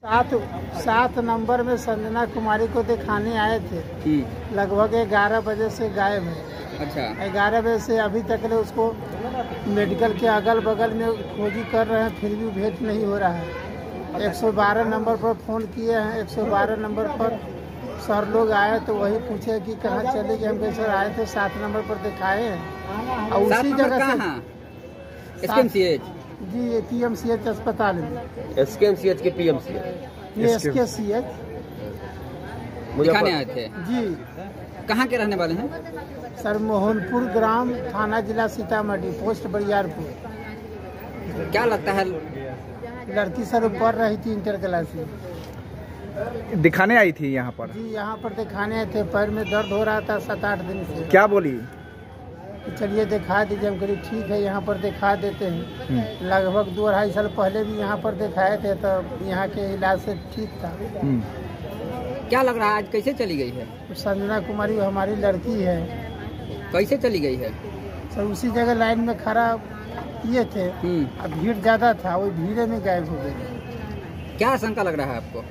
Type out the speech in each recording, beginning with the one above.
सात नंबर में संजना कुमारी को दिखाने आए थे। लगभग 11 बजे से गायब है। अच्छा। 11 बजे से अभी तक ले उसको मेडिकल के अगल बगल में खोजी कर रहे हैं, फिर भी भेंट नहीं हो रहा है। 112 नंबर पर फ़ोन किए हैं। 112 नंबर पर सर लोग आए तो वही पूछे कि कहाँ चले गए। हम कहे सर आए थे 7 नंबर पर दिखाए हैं और उसी जगह से जी PMCH अस्पताल में। SKMCH के PMCH ये SKCH दिखाने आए थे जी। कहाँ के रहने वाले हैं सर? मोहनपुर ग्राम, थाना जिला सीतामढ़ी, पोस्ट बरियारपुर। क्या लगता है? लड़की सर पढ़ रही थी इंटर क्लास में। दिखाने आई थी यहाँ पर? जी यहाँ पर दिखाने आए थे। पैर में दर्द हो रहा था 7-8 दिन से। क्या बोली? चलिए दिखा दीजिए। हम करीब ठीक है यहाँ पर दिखा देते हैं। लगभग 2-2.5 साल पहले भी यहाँ पर दिखाए थे तो यहाँ के इलाज से ठीक था। क्या लग रहा है आज कैसे चली गई है? संजना कुमारी हमारी लड़की है। कैसे चली गई है? सर उसी जगह लाइन में खड़ा किए थे, अब भीड़ ज्यादा था, वही भीड़ में गायब हो गई। क्या शंका लग रहा है आपको?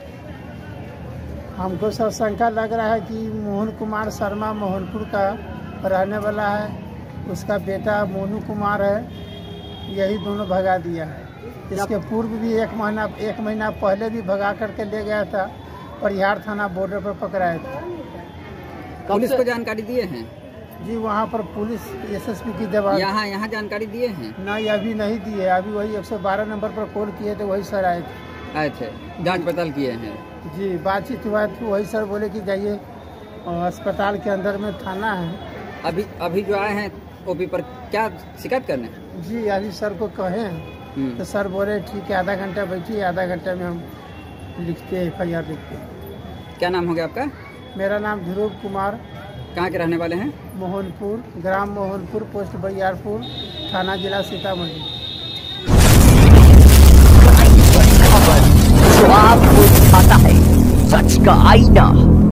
हमको सर शंका लग रहा है कि मोहन कुमार शर्मा मोहनपुर का रहने वाला है, उसका बेटा मोनू कुमार है, यही दोनों भगा दिया है। इसके पूर्व भी एक महीना पहले भी भगा करके ले गया था, परिहार थाना बॉर्डर पर पकड़ाया था। पुलिस को जानकारी दिए हैं? जी वहाँ पर पुलिस SSP की जवाब यहाँ जानकारी दिए हैं? नहीं अभी नहीं दिए। अभी वही 112 नंबर पर कॉल किए थे, वही सर आए थे। जांच पड़ताल किए हैं? जी बातचीत हुआ तो वही सर बोले कि जाइए अस्पताल के अंदर में थाना है। अभी जो आए हैं OP पर क्या शिकायत करने? जी अभी सर को कहे हैं तो सर बोले ठीक है आधा घंटा बैठिए, आधा घंटा में हम लिखते हैं FIR लिखते हैं। क्या नाम हो गया आपका? मेरा नाम ध्रुव कुमार। कहाँ के रहने वाले हैं? मोहनपुर ग्राम, मोहनपुर, पोस्ट बरियारपुर, थाना जिला सीतामढ़ी। आपको दिखाता है सच का आईना।